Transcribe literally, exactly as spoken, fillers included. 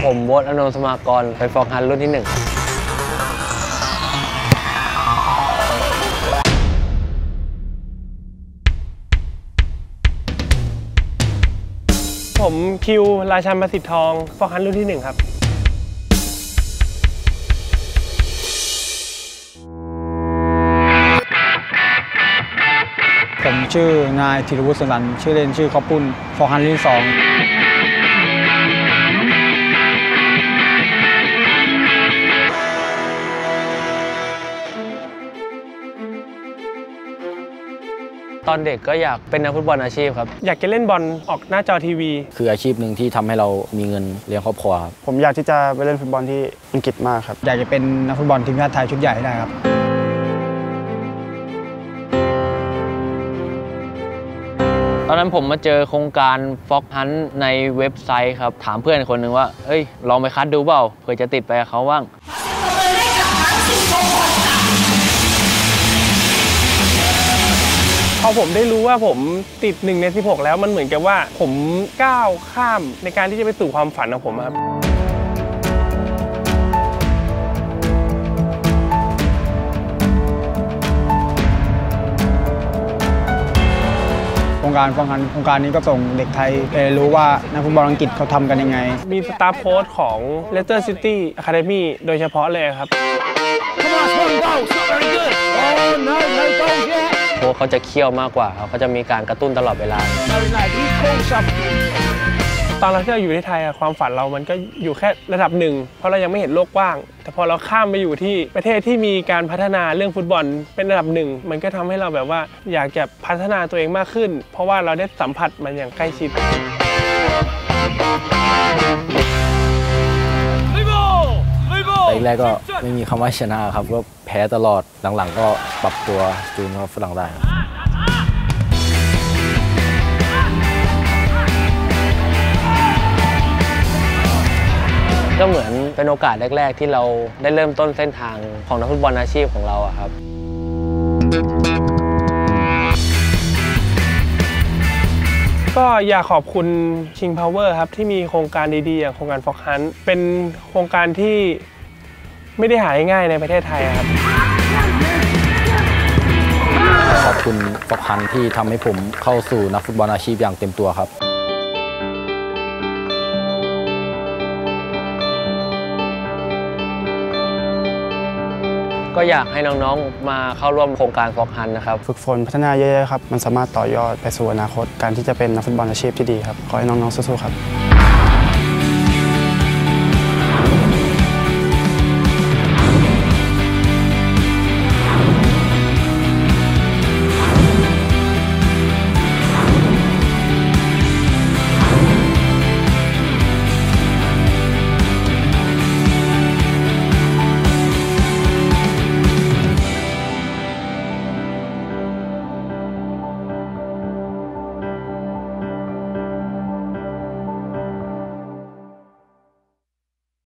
ผมโบ๊ท อนงค์ สมากร ไปฟอกฮันรุ่นที่หนึ่งผมคิว ราชันประสิทธิ์ทอง ฟอกฮันรุ่นที่หนึ่งครับผมชื่อนายธีรวุฒิ สุนันท์ชื่อเล่นชื่อข้าวปุ้น ฟอกฮันรุ่นที่สองตอนเด็กก็อยากเป็นนักฟุตบอลอาชีพครับอยากจะเล่นบอลออกหน้าจอทีวีคืออาชีพหนึ่งที่ทำให้เรามีเงินเลี้ยงครอบครัวครับผมอยากที่จะไปเล่นฟุตบอลที่อังกฤษมากครับอยากจะเป็นนักฟุตบอลทีมชาติไทยชุดใหญ่ให้ได้ครับตอนนั้นผมมาเจอโครงการฟอกฮันในเว็บไซต์ครับถามเพื่อนคนหนึ่งว่าเอ้ยลองไปคัดดูเปล่าเผื่อจะติดไปกับเขาบ้างพอผมได้รู้ว่าผมติดหนึ่งในสิบหกแล้วมันเหมือนกับว่าผมก้าวข้ามในการที่จะไปสู่ความฝันของผมครับโครงการฟอกฮันโครงการนี้ก็ส่งเด็กไทยไปรู้ว่านักฟุตบอลอังกฤษเขาทำกันยังไงมีสตาฟโค้ชของ Leicester City Academy โดยเฉพาะเลยครับโค้ชเขาจะเคี่ยวมากกว่าเขาจะมีการกระตุ้นตลอดเวลาตอนเราที่เราอยู่ที่ไทยความฝันเรามันก็อยู่แค่ระดับหนึ่งเพราะเรายังไม่เห็นโลกกว้างแต่พอเราข้ามไปอยู่ที่ประเทศที่มีการพัฒนาเรื่องฟุตบอลเป็นระดับหนึ่งมันก็ทำให้เราแบบว่าอยากจะพัฒนาตัวเองมากขึ้นเพราะว่าเราได้สัมผัสมันอย่างใกล้ชิดแรกๆก็ไม่มีคำว่าชนะครับก็แพ้ตลอดหลังๆก็ปรับตัวจูนกับฝรั่งได้ก็เหมือนเป็นโอกาสแรกๆที่เราได้เริ่มต้นเส้นทางของนักฟุตบอลอาชีพของเราอะครับก็อยากขอบคุณ King Power ครับที่มีโครงการดีๆอย่างโครงการฟอกฮันเป็นโครงการที่ไม่ได้หาง่ายในประเทศไทยครับขอบคุณฟอกฮันที่ทำให้ผมเข้าสู่นักฟุตบอลอาชีพอย่างเต็มตัวครับก็อยากให้น้องๆมาเข้าร่วมโครงการฟอกฮันนะครับฝึกฝนพัฒนาเยอะๆครับมันสามารถต่อยอดไปสู่อนาคตการที่จะเป็นนักฟุตบอลอาชีพที่ดีครับขอให้น้องๆสู้ๆครับ